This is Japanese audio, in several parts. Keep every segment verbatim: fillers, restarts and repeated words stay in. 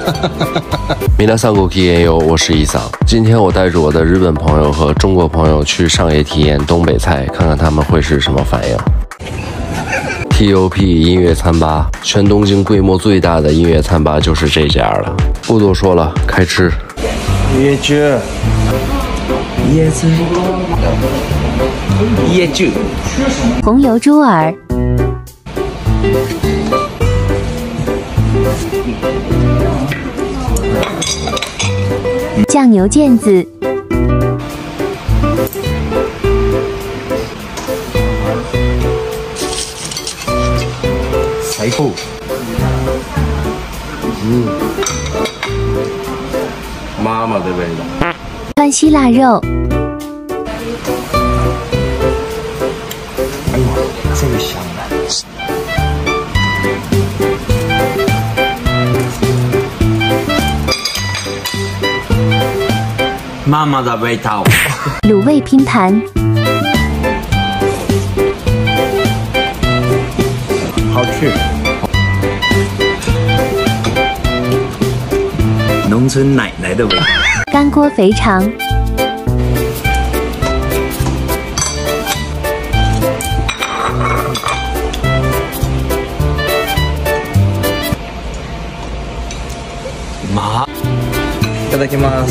皆さんごきげんよう，我是伊桑。今天我带着我的日本朋友和中国朋友去上野体验东北菜，看看他们会是什么反应。T O P 音乐餐吧，全东京规模最大的音乐餐吧就是这家了。不多说了，开吃。 椰汁，椰汁，椰汁， 红油猪耳。 酱牛腱子， 最高。 嗯，妈妈的味道。 川西腊肉， 哎呀，这个香啊！ 妈妈的味道。 卤味拼盘， 好吃。农村奶奶的味道。 干锅肥肠， 妈，いただきます。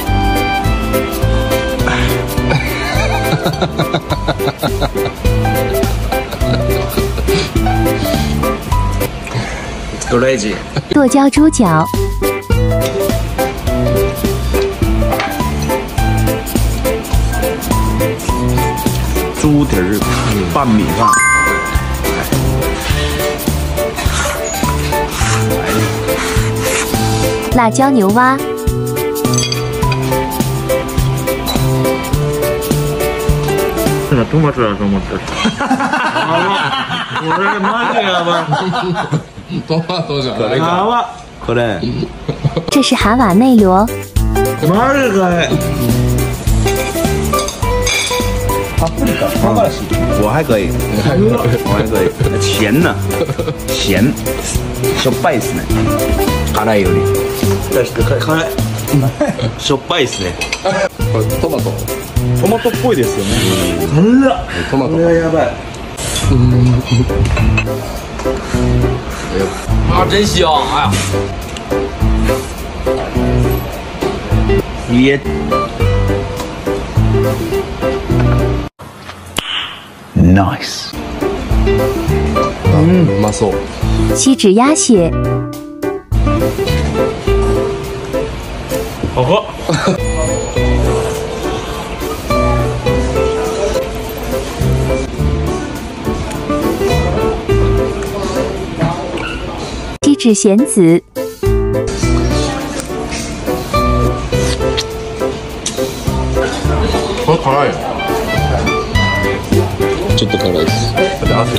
多来几剁椒猪脚， 猪蹄儿拌米饭。 辣椒牛蛙， 今トマトだと思ってた。これマジやばい。 トマトじゃないやばこれ。 这是蛤蟆内螺， マジかい。パプリカ、唐辛子，我还可以，我还可以。咸呢，咸，しょっぱいですね。辛いより。確かに辛い。しょっぱいですね。 これトマト。 トマトっぽいですよね。辛っ。 トマト。 これはやばい。 啊，真香！哎呀， 也。Nice。 嗯，うまそう。 锡纸鸭血， 好喝。 锡纸咸子， これ辛い。ちょっと辛いです。汗。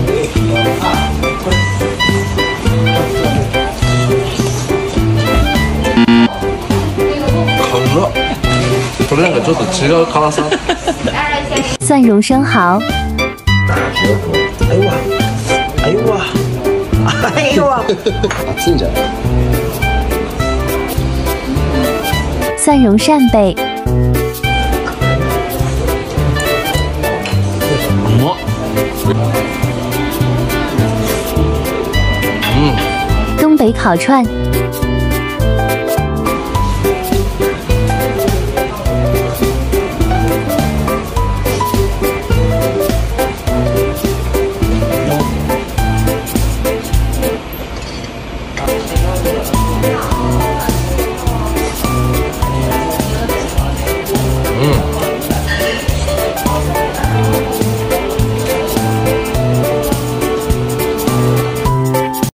辛っ。これなんかちょっと違う辛さ。 蒜蓉生蚝， 哎呦哇！哎呦哇！哎呦哇！ 熱いんじゃない？ 蒜蓉扇贝， うまっ。 东北烤串，